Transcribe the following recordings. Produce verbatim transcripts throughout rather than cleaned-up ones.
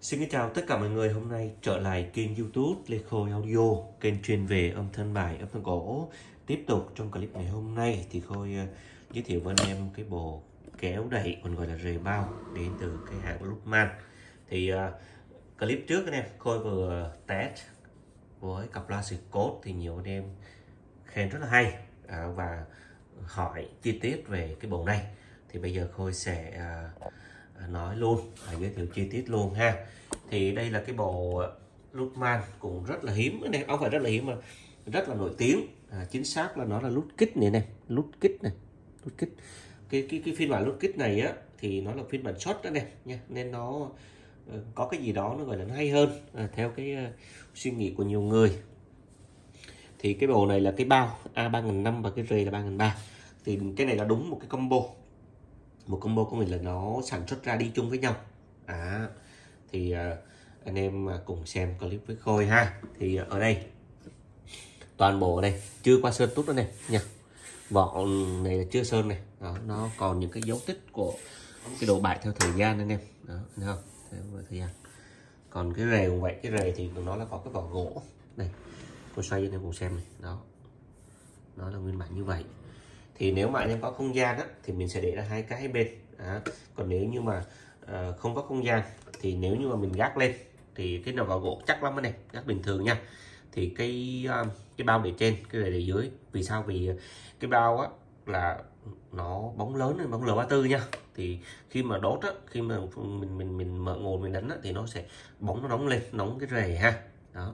Xin kính chào tất cả mọi người, hôm nay trở lại kênh YouTube Lê Khôi Audio, kênh chuyên về âm thanh bài, âm thanh cổ. Tiếp tục trong clip ngày hôm nay thì Khôi uh, giới thiệu với anh em cái bộ kéo đẩy còn gọi là rề bao đến từ cái hãng Luckman. Thì uh, clip trước anh em Khôi vừa test với cặp loa Scott thì nhiều anh em khen rất là hay à, và hỏi chi tiết về cái bộ này. Thì bây giờ Khôi sẽ uh, nói luôn, à, giới thiệu chi tiết luôn ha. Thì đây là cái bộ Luckman cũng rất là hiếm này, không phải rất là hiếm mà rất là nổi tiếng, à, chính xác là nó là nút kích này này, nút kích này, nút kích. Cái cái cái phiên bản nút kích này á thì nó là phiên bản short đó này nha, nên nó uh, có cái gì đó nó gọi là nó hay hơn, à, theo cái uh, suy nghĩ của nhiều người. Thì cái bộ này là cái bao A ba nghìn năm trăm và cái rề là ba nghìn ba trăm. Thì cái này là đúng một cái combo, một combo của mình là nó sản xuất ra đi chung với nhau. À, thì uh, anh em cùng xem clip với Khôi ha. Thì uh, ở đây toàn bộ ở đây chưa qua sơn tút nữa này nha, vỏ này là chưa sơn này đó, nó còn những cái dấu tích của cái độ bại theo thời gian anh em đó, thấy không, theo thời gian. Còn cái rề cũng vậy, cái rề thì nó là có cái vỏ gỗ này, tôi xoay cho anh em cùng xem này đó, nó là nguyên bản như vậy. Thì nếu mà anh em có không gian á, thì mình sẽ để ra hai cái hai bên. À, còn nếu như mà uh, không có không gian thì nếu như mà mình gác lên thì cái nào vào gỗ chắc lắm này, gác bình thường nha. Thì cái uh, cái bao để trên, cái này để dưới. Vì sao? Vì cái bao á là nó bóng lớn, bóng L ba mươi tư nha. Thì khi mà đốt á, khi mà mình mình mình mở nguồn mình đánh á, thì nó sẽ bóng nó nóng lên, nóng cái rề ha. Đó.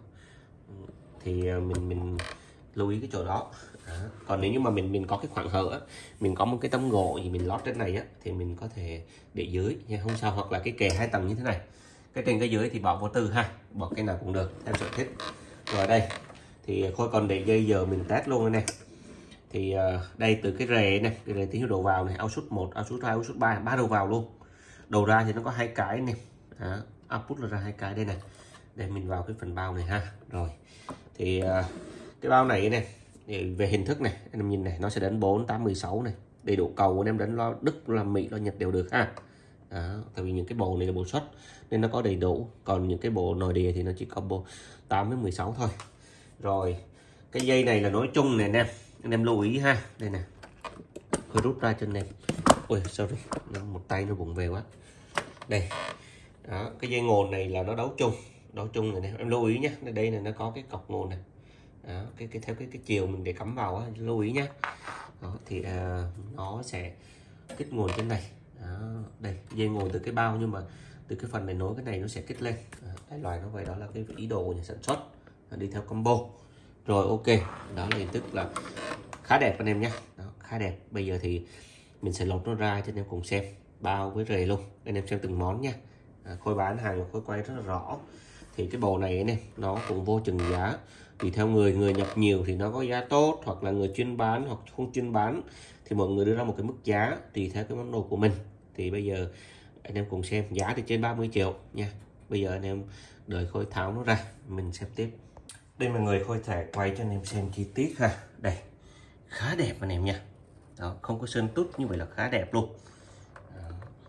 Thì uh, mình mình lưu ý cái chỗ đó. Đó. Còn nếu như mà mình mình có cái khoảng hở á, mình có một cái tấm gỗ thì mình lót trên này á, thì mình có thể để dưới nha, không sao. Hoặc là cái kệ hai tầng như thế này, cái trên cái dưới thì bỏ vô tư ha, bỏ cái nào cũng được theo sở thích. Rồi ở đây thì Khôi còn để dây giờ mình test luôn đây này. Thì uh, đây từ cái rề này, cái rề tín hiệu đầu vào này, output một, output hai, output ba, ba đầu vào luôn. Đầu ra thì nó có hai cái này, đó, output là ra hai cái đây này. Để mình vào cái phần bao này ha. Rồi thì uh, cái bao này này về hình thức này anh em nhìn này, nó sẽ đánh bốn tám mười sáu này, đầy đủ cầu anh em đánh lo Đức lo Mỹ lo Nhật đều được ha. Đó, tại vì những cái bộ này là bộ xuất nên nó có đầy đủ, còn những cái bộ nội địa thì nó chỉ có bộ tám đến mười sáu thôi. Rồi cái dây này là nối chung này anh em, anh em lưu ý ha. Đây nè, hơi rút ra cho anh em. Ôi sorry, một tay nó bụng về quá. Đây đó, cái dây nguồn này là nó đấu chung, đấu chung này nè, em lưu ý nhé. Đây này nó có cái cọc nguồn này. Đó, cái, cái theo cái cái chiều mình để cắm vào á, lưu ý nhé. Đó, thì à, nó sẽ kích nguồn trên này. Đó, đây dây nguồn từ cái bao, nhưng mà từ cái phần này nối cái này nó sẽ kích lên. Đại loại nó vậy, đó là cái ý đồ của nhà sản xuất, đi theo combo. Rồi ok, đó là hình thức là khá đẹp anh em nhé, khá đẹp. Bây giờ thì mình sẽ lột nó ra cho anh em cùng xem bao với rề luôn, anh em xem từng món nha. À, Khôi bán hàng và Khôi quay rất là rõ. Thì cái bộ này này nó cũng vô chừng giá, tùy theo người, người nhập nhiều thì nó có giá tốt, hoặc là người chuyên bán hoặc không chuyên bán thì mọi người đưa ra một cái mức giá tùy theo cái món đồ của mình. Thì bây giờ anh em cùng xem, giá thì trên ba mươi triệu nha. Bây giờ anh em đợi Khôi tháo nó ra mình xem tiếp. Đây mọi người, Khôi sẽ quay cho anh em xem chi tiết ha. Đây khá đẹp anh em nha, đó, không có sơn tút như vậy là khá đẹp luôn. Đó.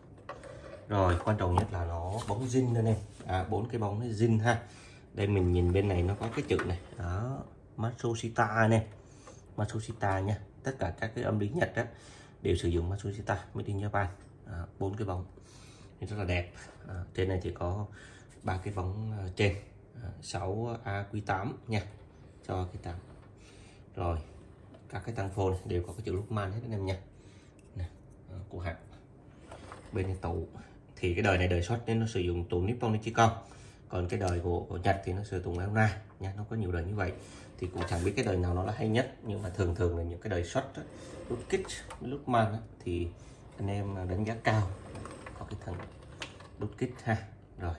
Rồi quan trọng nhất là nó bóng zin anh em, à, bốn cái bóng nó zin ha. Đây mình nhìn bên này nó có cái chữ này đó, Matsushita nè, Matsushita nha. Tất cả các cái âm lý Nhật đó đều sử dụng Matsushita, made in Japan. Bốn cái bóng rất là đẹp. À, trên này thì có ba cái bóng uh, trên à, sáu A Q tám nha, cho cái tám. Rồi các cái tăng phone đều có cái chữ Luckman hết anh em nha. Nè, à, của hãng. Bên này tủ thì cái đời này đời xuất nên nó sử dụng tủ Nippon Nichicon, còn cái đời của, của Nhật thì nó sử dụng Leona nha. Nó có nhiều đời như vậy thì cũng chẳng biết cái đời nào nó là hay nhất, nhưng mà thường thường là những cái đời xuất nút kích Luckman thì anh em đánh giá cao có cái thằng đút kích ha. Rồi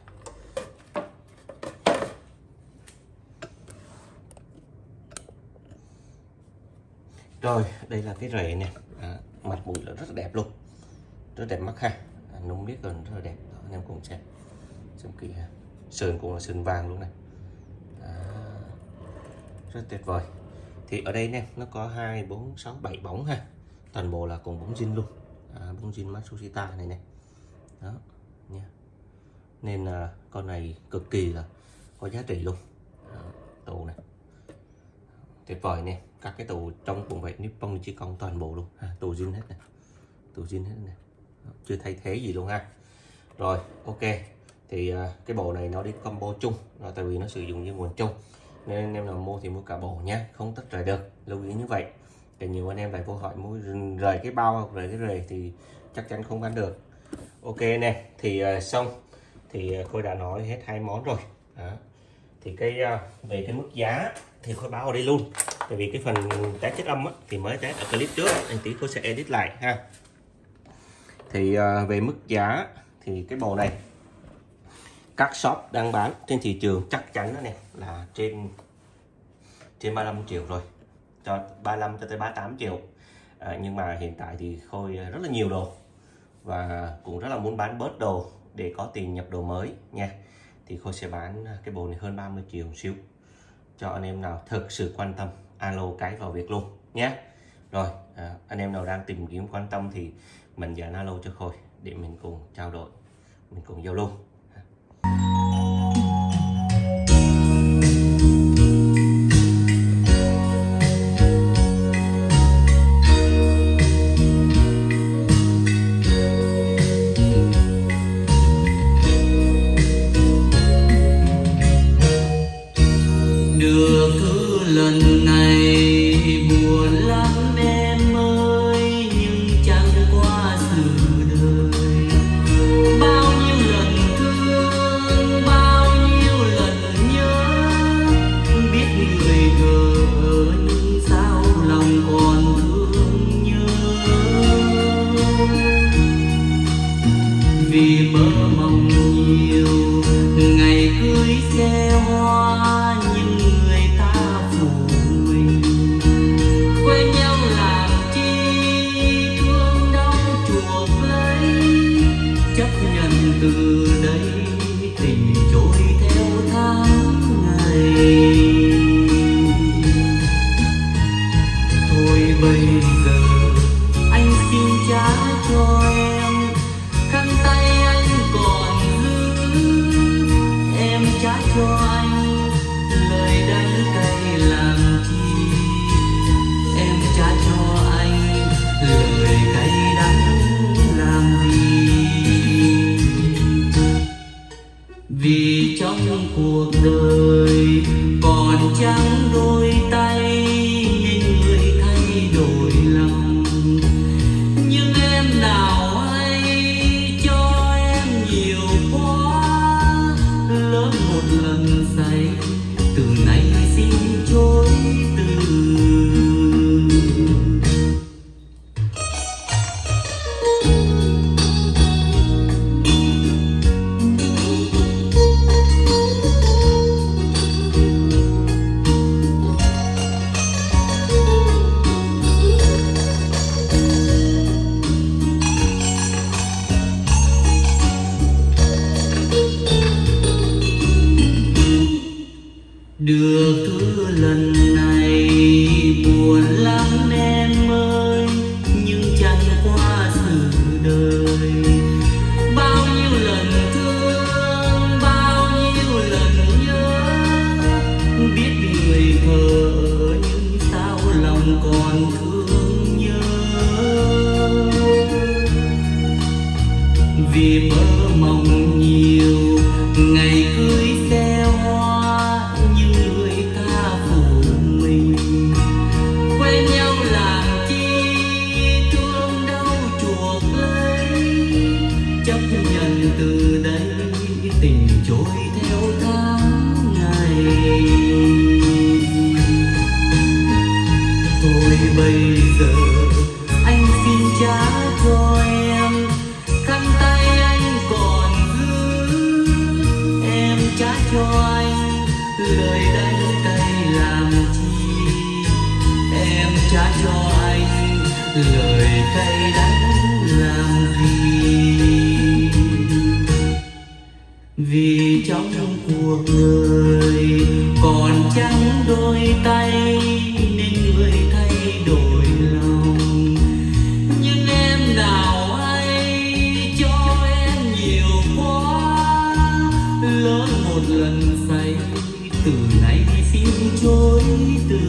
rồi đây là cái rễ này, à, mặt mũi là rất là đẹp luôn, rất đẹp mắt ha. À, nung biết gần rất là đẹp đó, anh em cùng xem xem kỹ ha. Sườn cũng là sườn vàng luôn này, à, rất tuyệt vời. Thì ở đây nè nó có hai bốn sáu bảy bóng ha, toàn bộ là cùng bóng zin luôn, à, bóng zin Matsushita này nè, đó nha. nên là con này cực kỳ là có giá trị luôn. Đó, tủ này tuyệt vời nè, các cái tủ trong cũng vậy, Nippon chỉ còn toàn bộ luôn ha, tủ zin hết này, tủ zin hết này, chưa thay thế gì luôn ha. Rồi ok, thì uh, cái bộ này nó đi combo chung, rồi tại vì nó sử dụng như nguồn chung nên anh em nào mua thì mua cả bộ nhé, không tách rời được, lưu ý như vậy. Thì nhiều anh em lại vô hỏi mua rời cái bao hoặc rời cái rề thì chắc chắn không bán được. Ok nè, thì uh, xong thì uh, Khôi đã nói hết hai món rồi. Đó. Thì cái uh, về cái mức giá thì Khôi báo ở đây luôn, tại vì cái phần test chất âm á, thì mới test ở clip trước, anh tí Khôi sẽ edit lại ha. Thì uh, về mức giá thì cái bộ này các shop đang bán trên thị trường chắc chắn đó nè là trên trên ba mươi lăm triệu rồi, cho ba mươi lăm cho tới ba mươi tám triệu. À, nhưng mà hiện tại thì Khôi rất là nhiều đồ và cũng rất là muốn bán bớt đồ để có tiền nhập đồ mới nha. Thì Khôi sẽ bán cái bộ này hơn ba mươi triệu một xíu cho anh em nào thực sự quan tâm, alo cái vào việc luôn nhé. Rồi à, anh em nào đang tìm kiếm quan tâm thì mình dán alo cho Khôi để mình cùng trao đổi, mình cùng giao lưu. Đưa cứ lần này buồn lắm em ơi, nhưng chẳng qua sự đời. Bao nhiêu lần thương, bao nhiêu lần nhớ, biết người gỡ nhưng sao lòng còn thương nhớ. Vì mơ mộng nhiều ngày cưới xe hoa, nhưng người ta phụ mình quen nhau làm chi, thương đau chuộc lấy, chấp nhận từ đây tình trôi theo tháng ngày. Thôi bây giờ anh xin trả cho em khăn tay anh còn giữ, em trả cho anh lời đắng cay làm chi, em trả cho anh lời cay đắng làm gì. Vì trong cuộc đời còn chẳng đôi tay nên người thay đổi lòng, nhưng em nào hay cho em nhiều quá, lỡ một lần say từ nay xin chối từ. Được thứ lần này buồn lắm em ơi, nhưng chẳng qua sự đời. Bao nhiêu lần thương, bao nhiêu lần nhớ, biết người thờ nhưng sao lòng còn thương nhớ. Vì mơ mộng nhiều ngày cưới xe hoa, nhưng người ta phụ mình quen nhau làm chi, thương đau chuộc lấy, chấp nhận từ đây tình trôi theo tháng ngày. Thôi bây giờ anh xin trả cho em khăn tay anh còn giữ, em trả cho anh lời đắng cay làm chi, em trả cho anh lời cay đắng làm gì. Vì trong cuộc đời còn chẳng đôi tay nên người thay đổi lòng, nhưng em nào hay cho em nhiều quá, một lần say, từ nay xin chối từ